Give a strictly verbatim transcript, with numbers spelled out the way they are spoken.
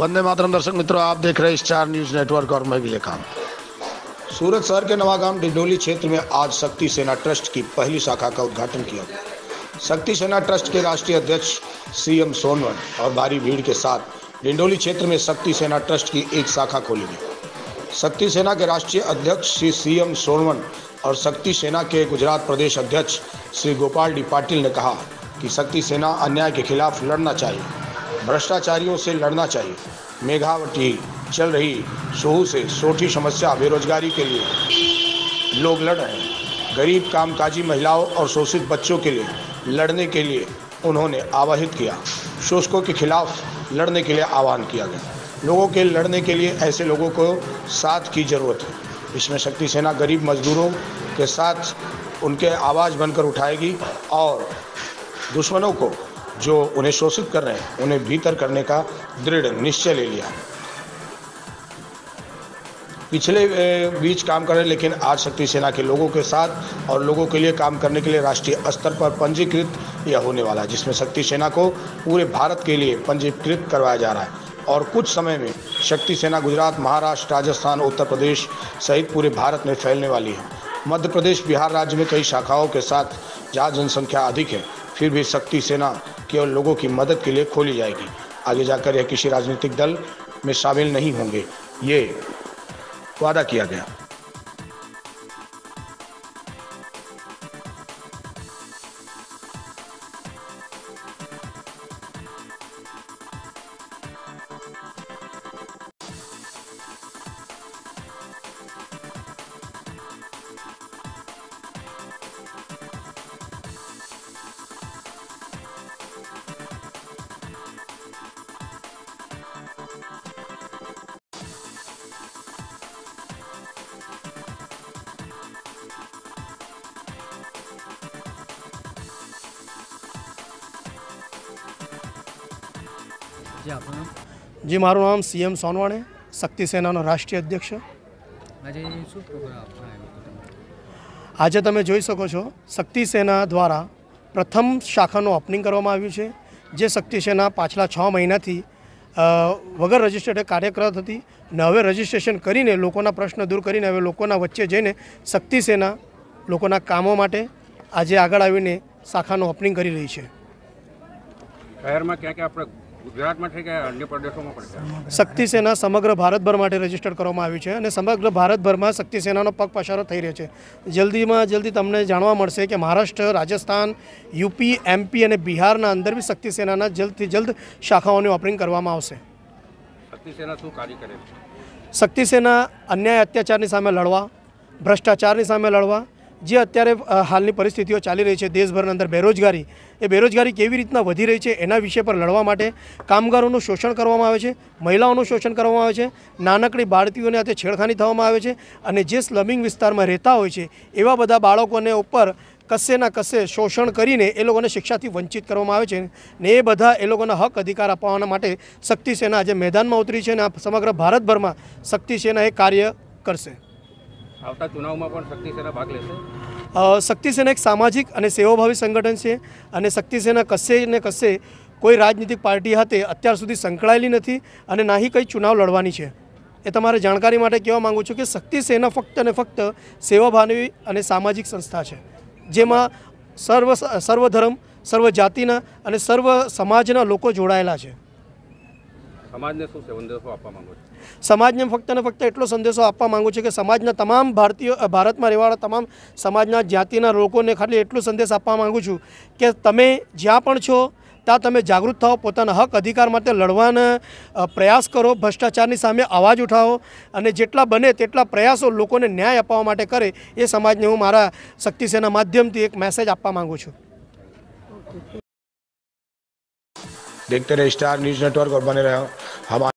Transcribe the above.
वंदे मातरम। दर्शक मित्रों, आप देख रहे हैं स्टार न्यूज नेटवर्क और मैं विलेखान। सूरत शहर के नवागाम डिंडोली क्षेत्र में आज शक्ति सेना ट्रस्ट की पहली शाखा का उद्घाटन किया गया। शक्ति सेना ट्रस्ट के राष्ट्रीय अध्यक्ष सीएम सोनवन और भारी भीड़ के साथ डिंडोली क्षेत्र में शक्ति सेना ट्रस्ट की एक शाखा खोली गई। शक्ति सेना के राष्ट्रीय अध्यक्ष श्री सीएम सोनवन और शक्ति सेना के गुजरात प्रदेश अध्यक्ष श्री गोपाल डी पाटिल ने कहा कि शक्ति सेना अन्याय के खिलाफ लड़ना चाहिए, भ्रष्टाचारियों से लड़ना चाहिए। मेघावती चल रही सोहू से सोठी समस्या बेरोजगारी के लिए लोग लड़ रहे हैं। गरीब कामकाजी महिलाओं और शोषित बच्चों के लिए लड़ने के लिए उन्होंने आवाहित किया। शोषकों के खिलाफ लड़ने के लिए आह्वान किया गया। लोगों के लड़ने के लिए ऐसे लोगों को साथ की जरूरत है। इसमें शक्ति सेना गरीब मजदूरों के साथ उनके आवाज़ बनकर उठाएगी और दुश्मनों को जो उन्हें शोषित कर रहे हैं उन्हें भीतर करने का दृढ़ निश्चय ले लिया। पिछले बीच काम कर रहे, लेकिन आज शक्ति सेना के लोगों के साथ और लोगों के लिए काम करने के लिए राष्ट्रीय स्तर पर पंजीकृत यह होने वाला है, जिसमें शक्ति सेना को पूरे भारत के लिए पंजीकृत करवाया जा रहा है। और कुछ समय में शक्ति सेना गुजरात, महाराष्ट्र, राजस्थान, उत्तर प्रदेश सहित पूरे भारत में फैलने वाली है। मध्य प्रदेश, बिहार राज्य में कई शाखाओं के साथ जहाँ जनसंख्या अधिक है, फिर भी शक्ति सेना केवल लोगों की मदद के लिए खोली जाएगी। आगे जाकर यह किसी राजनीतिक दल में शामिल नहीं होंगे, ये वादा किया गया। जी, મારું નામ સીએમ સોનવાણે, શક્તિ સેનાનો રાષ્ટ્રીય અધ્યક્ષ। આજે તમે જોઈ શકો છો, શક્તિ સેના દ્વારા પ્રથમ શાખાનું ઓપનિંગ કરવામાં આવ્યું છે, જે શક્તિ સેના પાછલા છ મહિનાથી વગર રજિસ્ટર્ડ કાર્યરત હતી ને હવે રજિસ્ટ્રેશન કરીને લોકોના પ્રશ્ન દૂર કરીને હવે લોકોના વચ્ચે જઈને શક્તિ સેના લોકોના કામો માટે આજે આગળ આવીને શાખાનું ઓપનિંગ કરી રહી છે। શહેરમાં ક્યાં ક્યાં આપણે ગુજરાતમાં છે કે અન્ય પ્રદેશોમાં પણ છે? શક્તિ સેના સમગ્ર ભારતભર માટે રજીસ્ટર કરવામાં આવ્યું છે અને સમગ્ર ભારતભરમાં શક્તિ સેનાનો પગ પસારો થઈ રહ્યો છે। જલ્દીમાં જલ્દી તમને જાણવા મળશે કે મહારાષ્ટ્ર, રાજસ્થાન, યુપી, એમપી અને બિહારના અંદર બી શક્તિ સેનાના જલ્દથી જલ્દ શાખાઓની ઓપનિંગ કરવામાં આવશે। શક્તિ સેના શું કાર્ય કરે છે? શક્તિ સેના અન્યાય અત્યાચારની સામે લડવા, ભ્રષ્ટાચારની સામે લડવા, જે અત્યારે હાલની પરિસ્થિતિઓ ચાલી રહી છે દેશભરના અંદર, બેરોજગારી, એ બેરોજગારી કેવી રીતના વધી રહી છે એના વિષય પર લડવા માટે કામગારોનું શોષણ કરવામાં આવે છે, મહિલાઓનું શોષણ કરવામાં આવે છે, નાનકડી બાળકીઓને હાથે છેડખાની થવામાં આવે છે અને જે સ્લમિંગ વિસ્તારમાં રહેતા હોય છે એવા બધા બાળકોને ઉપર કશે ના કશે શોષણ કરીને એ લોકોને શિક્ષાથી વંચિત કરવામાં આવે છે ને એ બધા એ લોકોના હક અધિકાર અપાવવા માટે શક્તિ સેના આજે મેદાનમાં ઉતરી છે અને સમગ્ર ભારતભરમાં શક્તિ સેના એ કાર્ય કરશે। આવતા ચુનાવમાં પણ શક્તિ સેના ભાગ લેશે? શક્તિ સેના એક સામાજિક અને સેવાભાવી સંગઠન છે અને શક્તિ સેના કશે ને કશે કોઈ રાજનીતિક પાર્ટી સાથે અત્યાર સુધી સંકળાયેલી નથી અને ના કંઈ ચુનાવ લડવાની છે। એ તમારે જાણકારી માટે કહેવા માગું છું કે શક્તિ સેના ફક્ત અને ફક્ત સેવાભાવી અને સામાજિક સંસ્થા છે, જેમાં સર્વ સર્વ ધર્મ, સર્વ જાતિના અને સર્વ સમાજના લોકો જોડાયેલા છે। સમાજને શું સંદેશો આપવા માંગો છો? સમાજને ફક્ત ને ફક્ત એટલો સંદેશો આપવા માગું છું કે સમાજના તમામ ભારતીયો, ભારતમાં રહેવાવાળા તમામ સમાજના જાતિના લોકોને ખાલી એટલો સંદેશ આપવા માગું છું કે તમે જ્યાં પણ છો ત્યાં તમે જાગૃત થાઓ, પોતાના હક અધિકાર માટે લડવાના પ્રયાસ કરો, ભ્રષ્ટાચારની સામે અવાજ ઉઠાવો અને જેટલા બને તેટલા પ્રયાસો લોકોને ન્યાય અપાવવા માટે કરે, એ સમાજને હું મારા શક્તિ સેના માધ્યમથી એક મેસેજ આપવા માગું છું। देखते रहे स्टार न्यूज नेटवर्क और बने रहे हमारे